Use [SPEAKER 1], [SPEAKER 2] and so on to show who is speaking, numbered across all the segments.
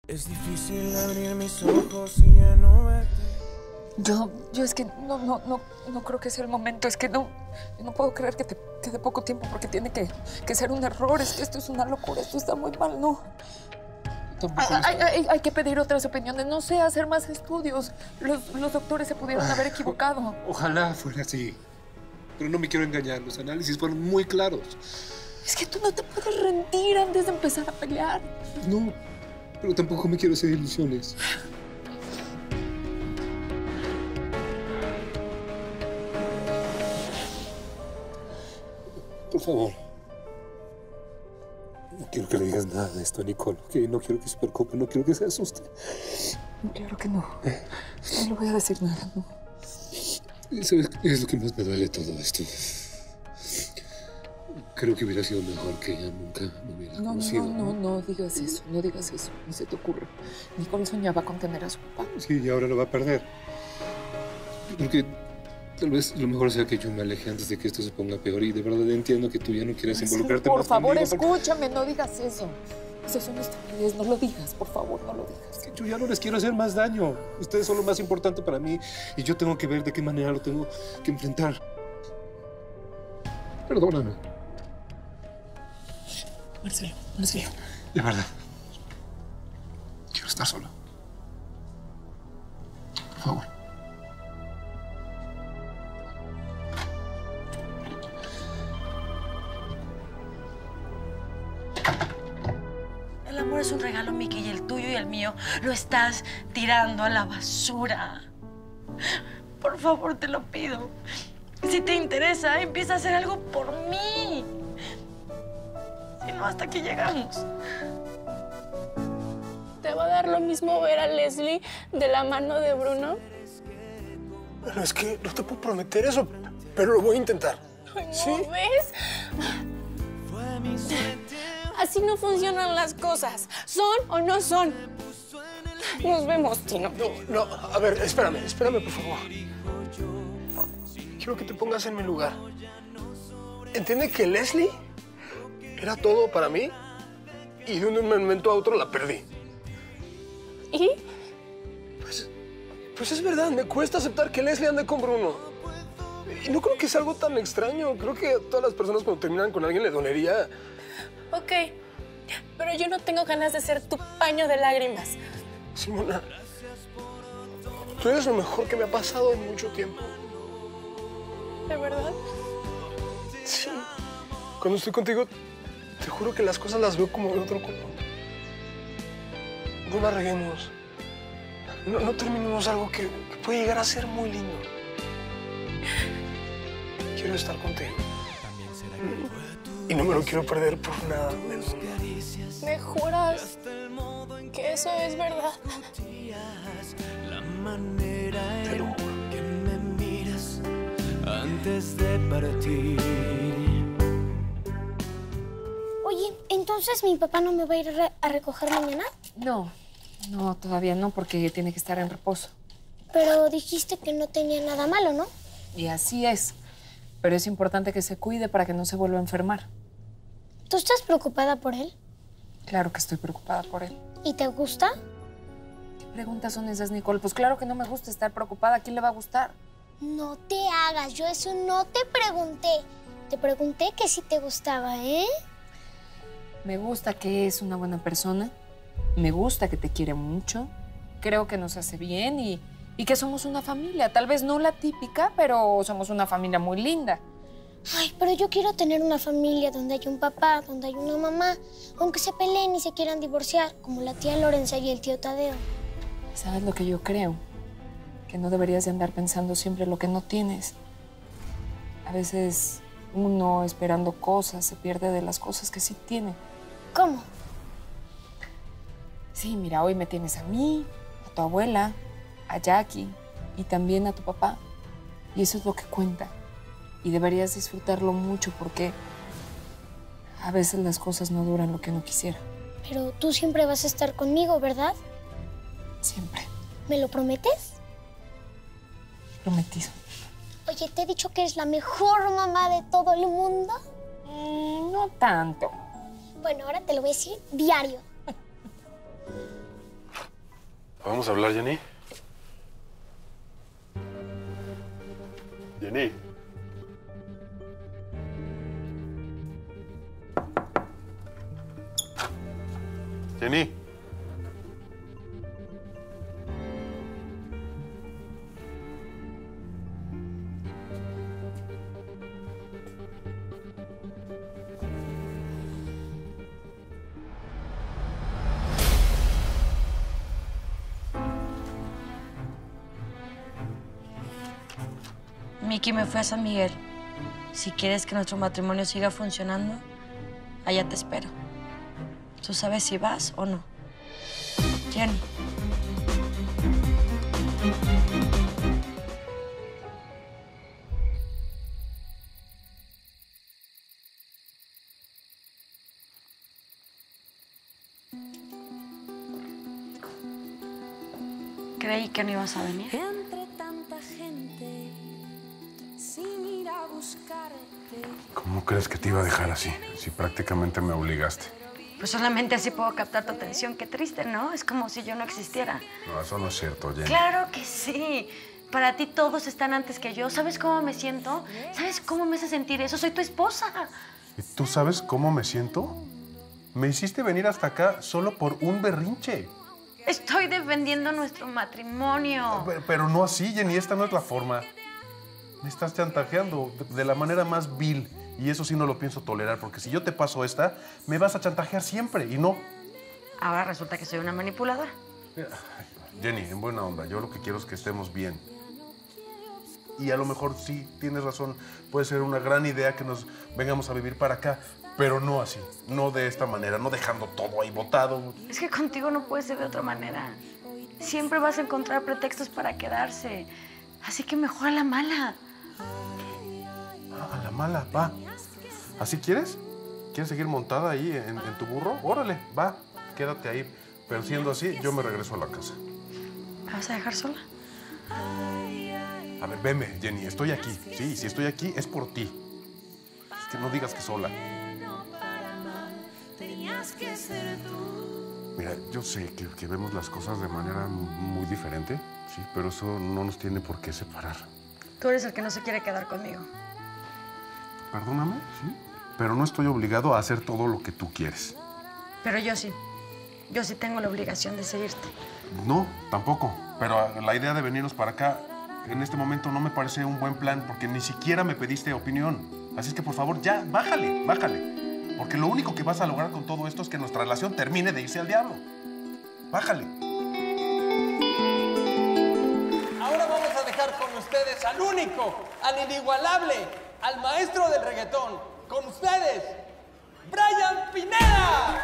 [SPEAKER 1] Es difícil abrir mis ojos y ya no verte.
[SPEAKER 2] Yo es que no creo que sea el momento. Es que no puedo creer que te quede poco tiempo porque tiene que ser un error. Es que esto es una locura. Esto está muy mal, ¿no? Hay que pedir otras opiniones. No sé, hacer más estudios. Los doctores se pudieron haber equivocado.
[SPEAKER 3] Ojalá fuera así. Pero no me quiero engañar. Los análisis fueron muy claros.
[SPEAKER 2] Es que tú no te puedes rendir antes de empezar a pelear.
[SPEAKER 3] No, pero tampoco me quiero hacer ilusiones. Por favor. No quiero que le digas nada de esto a Nicole, ¿ok? No quiero que se preocupe, no quiero que se asuste.
[SPEAKER 2] Claro que no. No le voy a decir nada, ¿no?
[SPEAKER 3] ¿Sabes qué es lo que más me duele de todo esto? Creo que hubiera sido mejor que ella nunca me hubiera conocido.
[SPEAKER 2] No digas eso. No digas eso. No se te ocurra. Nicole soñaba con tener a su papá.
[SPEAKER 3] Sí, y ahora lo va a perder. Porque tal vez lo mejor sea que yo me aleje antes de que esto se ponga peor. Y de verdad entiendo que tú ya no quieras involucrarte más conmigo.
[SPEAKER 2] Por favor, escúchame. No digas eso. Eso son estupidez. No lo digas. Por favor, no lo digas.
[SPEAKER 3] Que yo ya no les quiero hacer más daño. Ustedes son lo más importante para mí. Y yo tengo que ver de qué manera lo tengo que enfrentar. Perdóname.
[SPEAKER 2] Marcelo.
[SPEAKER 3] De verdad. Quiero estar solo. Por favor.
[SPEAKER 4] El amor es un regalo, Mickey, y el tuyo y el mío lo estás tirando a la basura. Por favor, te lo pido. Si te interesa, empieza a hacer algo por mí. Si no, hasta aquí llegamos.
[SPEAKER 5] ¿Te va a dar lo mismo ver a Leslie de la mano de Bruno?
[SPEAKER 6] Bueno, es que no te puedo prometer eso, pero lo voy a intentar.
[SPEAKER 5] Ay, ¿no
[SPEAKER 6] ¿Sí?
[SPEAKER 5] ves? Así no funcionan las cosas. ¿Son o no son? Nos vemos, Tino.
[SPEAKER 6] No, a ver, espérame, por favor. Quiero que te pongas en mi lugar. Entiende que Leslie era todo para mí y de un momento a otro la perdí.
[SPEAKER 5] ¿Y?
[SPEAKER 6] Pues es verdad, me cuesta aceptar que Leslie ande con Bruno. Y no creo que sea algo tan extraño. Creo que a todas las personas cuando terminan con alguien le dolería.
[SPEAKER 5] Ok, pero yo no tengo ganas de ser tu paño de lágrimas.
[SPEAKER 6] Simona, tú eres lo mejor que me ha pasado en mucho tiempo.
[SPEAKER 5] ¿De verdad?
[SPEAKER 6] Sí. Cuando estoy contigo, te juro que las cosas las veo como de otro color. No la reguemos. No terminemos algo que puede llegar a ser muy lindo. Quiero estar contigo. Y no me lo quiero perder por nada del mundo.
[SPEAKER 5] ¿Me juras que eso es verdad?
[SPEAKER 6] Te lo juro.
[SPEAKER 1] Antes de partir.
[SPEAKER 7] Oye, ¿entonces mi papá no me va a ir a recoger mañana?
[SPEAKER 2] No, todavía no, porque tiene que estar en reposo.
[SPEAKER 7] Pero dijiste que no tenía nada malo, ¿no?
[SPEAKER 2] Y así es. Pero es importante que se cuide para que no se vuelva a enfermar.
[SPEAKER 7] ¿Tú estás preocupada por él?
[SPEAKER 2] Claro que estoy preocupada por él.
[SPEAKER 7] ¿Y te gusta?
[SPEAKER 2] ¿Qué preguntas son esas, Nicole? Pues claro que no me gusta estar preocupada. ¿A quién le va a gustar?
[SPEAKER 7] No te hagas, yo eso no te pregunté. Te pregunté que si te gustaba, ¿eh?
[SPEAKER 2] Me gusta que es una buena persona. Me gusta que te quiere mucho. Creo que nos hace bien y que somos una familia. Tal vez no la típica, pero somos una familia muy linda.
[SPEAKER 7] Ay, pero yo quiero tener una familia donde haya un papá, donde haya una mamá, aunque se peleen y se quieran divorciar, como la tía Lorenza y el tío Tadeo.
[SPEAKER 2] ¿Sabes lo que yo creo? Que no deberías de andar pensando siempre lo que no tienes. A veces uno, esperando cosas, se pierde de las cosas que sí tiene.
[SPEAKER 7] ¿Cómo?
[SPEAKER 2] Sí, mira, hoy me tienes a mí, a tu abuela, a Jackie y también a tu papá. Y eso es lo que cuenta. Y deberías disfrutarlo mucho porque a veces las cosas no duran lo que uno quisiera.
[SPEAKER 7] Pero tú siempre vas a estar conmigo, ¿verdad?
[SPEAKER 2] Siempre.
[SPEAKER 7] ¿Me lo prometes?
[SPEAKER 2] Prometido.
[SPEAKER 7] Oye, ¿te he dicho que eres la mejor mamá de todo el mundo?
[SPEAKER 2] No tanto.
[SPEAKER 7] Bueno, ahora te lo voy a decir diario.
[SPEAKER 8] ¿Podemos hablar, Jenny? Jenny. Jenny.
[SPEAKER 4] Miki, me fui a San Miguel. Si quieres que nuestro matrimonio siga funcionando, allá te espero. ¿Tú sabes si vas o no? Jenny. Creí que no ibas a venir.
[SPEAKER 8] ¿Cómo crees que te iba a dejar así? Si prácticamente me obligaste.
[SPEAKER 4] Pues solamente así puedo captar tu atención. Qué triste, ¿no? Es como si yo no existiera.
[SPEAKER 8] No, eso no es cierto, Jenny.
[SPEAKER 4] ¡Claro que sí! Para ti todos están antes que yo. ¿Sabes cómo me siento? ¿Sabes cómo me hace sentir eso? Soy tu esposa.
[SPEAKER 8] ¿Y tú sabes cómo me siento? Me hiciste venir hasta acá solo por un berrinche.
[SPEAKER 4] Estoy defendiendo nuestro matrimonio.
[SPEAKER 8] Pero no así, Jenny. Esta no es la forma. Me estás chantajeando de la manera más vil. Y eso sí no lo pienso tolerar, porque si yo te paso esta, me vas a chantajear siempre, y no.
[SPEAKER 4] Ahora resulta que soy una manipuladora.
[SPEAKER 8] Jenny, en buena onda, yo lo que quiero es que estemos bien. Y a lo mejor sí, tienes razón, puede ser una gran idea que nos vengamos a vivir para acá, pero no así, no de esta manera, no dejando todo ahí botado.
[SPEAKER 4] Es que contigo no puede ser de otra manera. Siempre vas a encontrar pretextos para quedarse. Así que mejor a la mala.
[SPEAKER 8] A la mala, va. ¿Así quieres? ¿Quieres seguir montada ahí en tu burro? Órale, va, quédate ahí. Pero siendo así, yo me regreso a la casa.
[SPEAKER 4] ¿Me vas a dejar sola?
[SPEAKER 8] A ver, veme, Jenny, estoy aquí. Sí, si estoy aquí es por ti. Es que no digas que sola. Mira, yo sé que vemos las cosas de manera muy diferente, sí, pero eso no nos tiene por qué separar.
[SPEAKER 4] Tú eres el que no se quiere quedar conmigo.
[SPEAKER 8] Perdóname, sí, pero no estoy obligado a hacer todo lo que tú quieres.
[SPEAKER 4] Pero yo sí. Yo sí tengo la obligación de seguirte.
[SPEAKER 8] No, tampoco. Pero la idea de venirnos para acá en este momento no me parece un buen plan porque ni siquiera me pediste opinión. Así es que, por favor, ya, bájale, bájale. Porque lo único que vas a lograr con todo esto es que nuestra relación termine de irse al diablo. Bájale.
[SPEAKER 9] Ahora vamos a dejar con ustedes al único, al inigualable, al maestro del reggaetón. Con ustedes, Brian Pineda.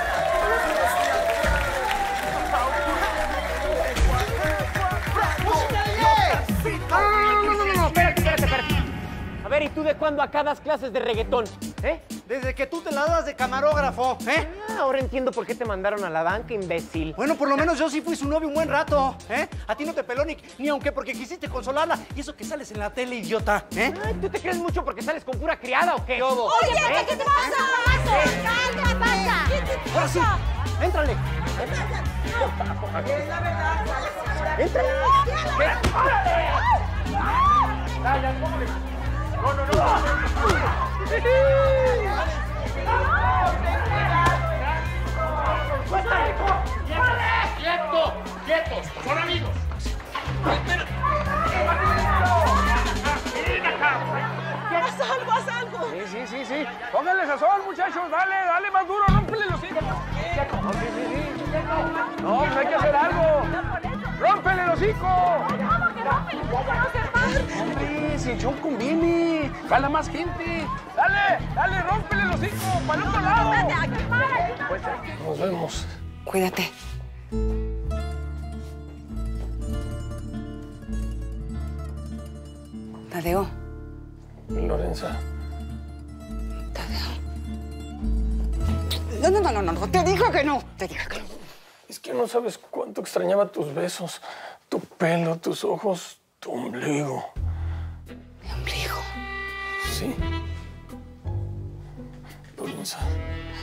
[SPEAKER 10] No, espérate. A ver, ¿y tú de cuándo acá das clases de reggaetón?
[SPEAKER 9] Desde que tú te la das de camarógrafo,
[SPEAKER 10] Ahora entiendo por qué te mandaron a la banca, imbécil.
[SPEAKER 9] Bueno, por lo menos yo sí fui su novio un buen rato, A ti no te peló ni aunque porque quisiste consolarla. Y eso que sales en la tele, idiota,
[SPEAKER 10] Ay, ¿tú te crees mucho porque sales con pura criada o qué?
[SPEAKER 9] Todo.
[SPEAKER 5] Oye, ¿qué te pasa? ¿Qué te pasa? ¿Qué te pasa?
[SPEAKER 10] Ahora sí, éntrale. Éntrale. Dale, no.
[SPEAKER 11] ¡Quietos! ¡Son amigos!
[SPEAKER 5] ¡Haz algo!
[SPEAKER 11] Sí. Pónganle sazón, muchachos. Dale más duro. Rómpele los hijos. No, pues hay que hacer algo. ¡Rómpele los hijos!
[SPEAKER 5] ¿Cómo que rómpele? ¿Cómo no se va?
[SPEAKER 11] Hombre, si el show conviene. Jala más gente. Dale, rómpele los hijos. ¡Para el otro lado!
[SPEAKER 5] Aquí para.
[SPEAKER 11] Pues nos vemos.
[SPEAKER 2] Cuídate. Tadeo.
[SPEAKER 6] Lorenza.
[SPEAKER 2] Tadeo.
[SPEAKER 5] No. Te dije que no.
[SPEAKER 6] Es que no sabes cuánto extrañaba tus besos, tu pelo, tus ojos, tu ombligo.
[SPEAKER 2] ¿Mi ombligo?
[SPEAKER 6] Sí. Lorenza.